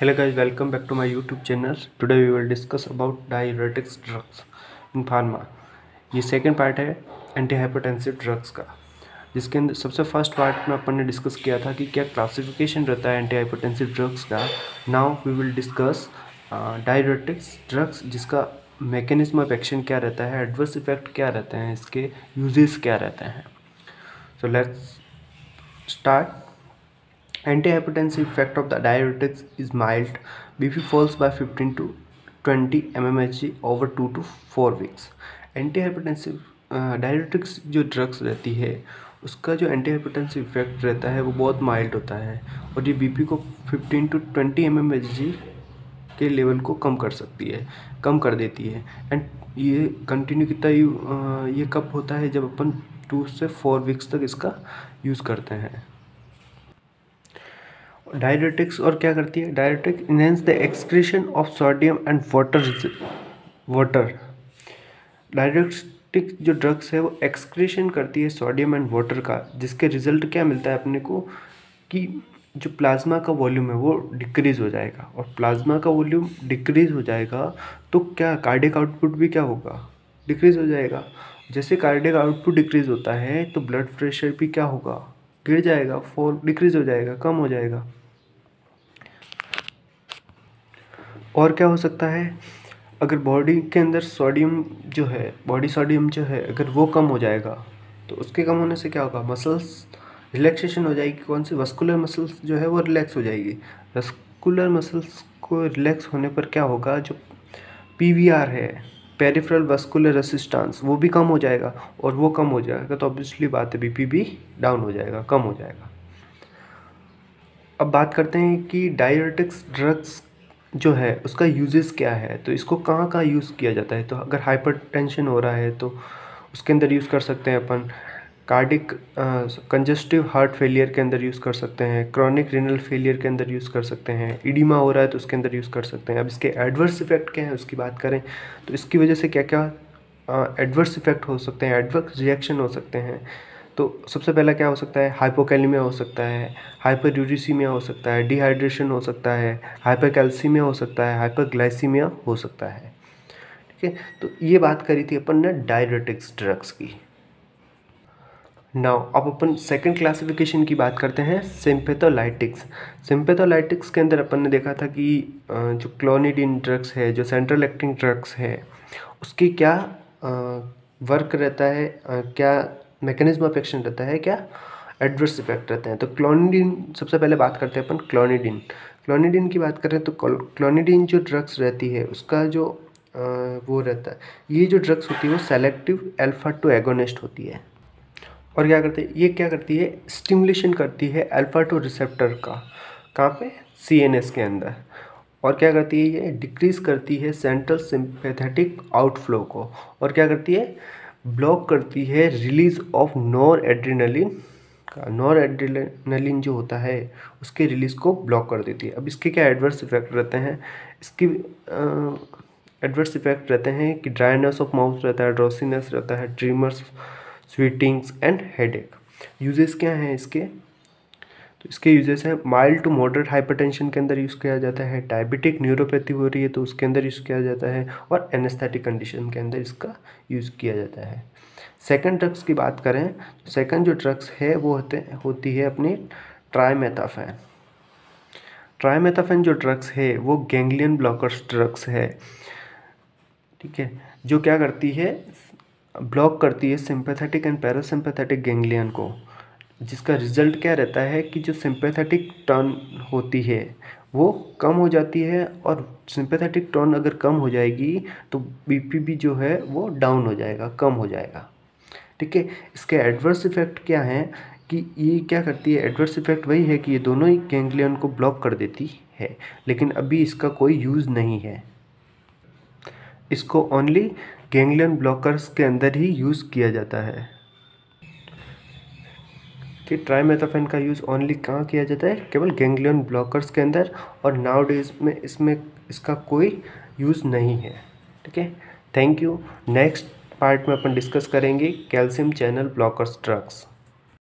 Hello guys, welcome back to my YouTube channel. Today we will discuss about diuretics drugs in pharma. ये second part है antihypertensive drugs का, जिसके अंदर सबसे first part में अपन ने डिस्कस किया था कि क्या क्लासिफिकेशन रहता है एंटी हाइपरटेंसिव ड्रग्स का. Now we will discuss diuretics drugs, जिसका मैकेनिज्म ऑफ एक्शन क्या रहता है, एडवर्स इफेक्ट क्या रहते हैं, इसके यूजेस क्या रहते हैं. So let's start. Antihypertensive effect of the diuretics is mild. BP falls by 15 to 20 mmHg over 2 to 4 weeks. Antihypertensive diuretics जो ड्रग्स रहती है उसका जो एंटीहाइपरटेंसिव इफेक्ट रहता है वो बहुत माइल्ड होता है और ये बीपी को 15 टू 20 mmHg के लेवल को कम कर देती है. एंड ये कंटिन्यू ये कब होता है, जब अपन 2 से 4 वीक्स तक इसका यूज़ करते हैं. डायरेटिक्स और क्या करती है, diuretic enhance the excretion of sodium and water. Diuretic जो ड्रग्स है वो एक्सक्रीशन करती है सोडियम एंड वाटर का, जिसके रिजल्ट क्या मिलता है अपने को कि जो प्लाज्मा का वॉल्यूम है वो डिक्रीज़ हो जाएगा. और प्लाज्मा का वॉल्यूम डिक्रीज़ हो जाएगा तो क्या कार्डियक आउटपुट भी क्या होगा, डिक्रीज़ हो जाएगा. जैसे कार्डियक आउटपुट डिक्रीज़ होता है तो ब्लड प्रेशर भी क्या होगा, गिर जाएगा, डिक्रीज़ हो जाएगा, कम हो जाएगा. और क्या हो सकता है, अगर बॉडी के अंदर सोडियम जो है, बॉडी सोडियम जो है अगर वो कम हो जाएगा तो उसके कम होने से क्या होगा, मसल्स रिलैक्सेशन हो जाएगी. कौन सी, वस्कुलर मसल्स जो है वो रिलैक्स हो जाएगी. वस्कुलर मसल्स को रिलैक्स होने पर क्या होगा, जो PVR है, पेरिफेरल वस्कुलर रेसिस्टेंस, वो भी कम हो जाएगा. और वो कम हो जाएगा तो ऑब्वियसली बात है BP भी डाउन हो जाएगा, कम हो जाएगा. अब बात करते हैं कि डायरेटिक्स ड्रग्स जो है उसका यूजेस क्या है, तो इसको कहाँ कहाँ यूज़ किया जाता है. तो अगर हाइपरटेंशन हो रहा है तो उसके अंदर यूज़ कर सकते हैं अपन. कार्डिक कंजस्टिव हार्ट फेलियर के अंदर यूज़ कर सकते हैं. क्रॉनिक रीनल फेलियर के अंदर यूज़ कर सकते हैं. इडीमा हो रहा है तो उसके अंदर यूज़ कर सकते हैं. अब इसके एडवर्स इफेक्ट क्या है उसकी बात करें तो इसकी वजह से क्या क्या एडवर्स इफेक्ट हो सकते हैं, एडवर्स रिएक्शन हो सकते हैं. तो सबसे पहला क्या हो सकता है, हाइपोकैलेमिया हो सकता है, हाइपरयूरिसीमिया हो सकता है, डिहाइड्रेशन हो सकता है, हाइपरकैल्सीमिया हो सकता है, हाइपरग्लाइसीमिया हो सकता है. ठीक है, तो ये बात करी थी अपन ने डायरेटिक्स ड्रग्स की. नाउ अब अपन सेकंड क्लासिफिकेशन की बात करते हैं, सिम्पैथोलाइटिक्स. सिम्पैथोलाइटिक्स के अंदर अपन ने देखा था कि जो क्लोनिडिन ड्रग्स है, जो सेंट्रल एक्टिंग ड्रग्स है, उसकी क्या वर्क रहता है, क्या मैकेनिज्म ऑफ एक्शन रहता है, क्या एडवर्स इफेक्ट रहते हैं. तो क्लोनिडिन, सबसे पहले बात करते हैं अपन क्लोनिडिन की बात करें तो क्लोनिडिन जो ड्रग्स रहती है उसका जो वो रहता है, ये जो ड्रग्स होती है वो सेलेक्टिव अल्फा-2 एगोनिस्ट होती है. और क्या करते हैं, ये क्या करती है, स्टिमुलेशन करती है अल्फा-2 रिसेप्टर का, कहाँ पे, CNS के अंदर. और क्या करती है, ये डिक्रीज़ करती है सेंट्रल सिंपैथेटिक आउटफ्लो को. और क्या करती है, ब्लॉक करती है रिलीज ऑफ नॉर एड्रेनलिन जो होता है उसके रिलीज़ को ब्लॉक कर देती है. अब इसके क्या एडवर्स इफेक्ट रहते हैं, इसकी एडवर्स इफेक्ट रहते हैं कि ड्राइनेस ऑफ माउथ रहता है, ड्रोसीनेस रहता है, tremors, sweatings and headache. Uses क्या हैं इसके, तो इसके यूजेस हैं, माइल्ड टू मॉडरेट हाइपरटेंशन के अंदर यूज़ किया जाता है, डायबिटिक न्यूरोपैथी हो रही है तो उसके अंदर यूज़ किया जाता है, और एनेस्थेटिक कंडीशन के अंदर इसका यूज़ किया जाता है. सेकंड ड्रग्स की बात करें तो सेकंड जो ड्रग्स है वो होती है अपनी ट्राइमेथाफेन. ट्राइमेथाफेन जो ड्रग्स है वो गैंग्लियन ब्लॉकर्स ड्रग्स है. ठीक है, जो क्या करती है, ब्लॉक करती है सिंपैथेटिक एंड पैरासिम्पैथेटिक गैंग्लियन को, जिसका रिजल्ट क्या रहता है कि जो सिंपैथेटिक टर्न होती है वो कम हो जाती है. और सिंपैथेटिक टर्न अगर कम हो जाएगी तो BP भी जो है वो डाउन हो जाएगा, कम हो जाएगा. ठीक है, इसके एडवर्स इफेक्ट क्या हैं कि ये क्या करती है, एडवर्स इफेक्ट वही है कि ये दोनों ही गैंग्लियन को ब्लॉक कर देती है, लेकिन अभी इसका कोई यूज़ नहीं है. इसको ओनली गैंग्लियन ब्लॉकर्स के अंदर ही यूज़ किया जाता है. कि ट्राइमेथाफेन का यूज़ ओनली कहाँ किया जाता है, केवल गैंग्लियन ब्लॉकर्स के अंदर, और नाउ डेज में इसका कोई यूज़ नहीं है. ठीक है, थैंक यू. नेक्स्ट पार्ट में अपन डिस्कस करेंगे कैल्शियम चैनल ब्लॉकर्स ड्रग्स.